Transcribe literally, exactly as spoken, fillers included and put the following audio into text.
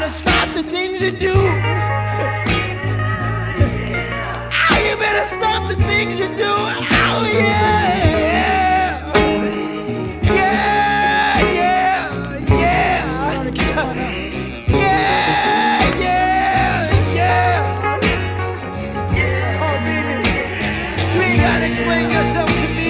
better stop the things you do. Ah, you better stop the things you do. Oh yeah, yeah, yeah, yeah, yeah, yeah, yeah. Oh baby, you ain't gotta explain yourself to me.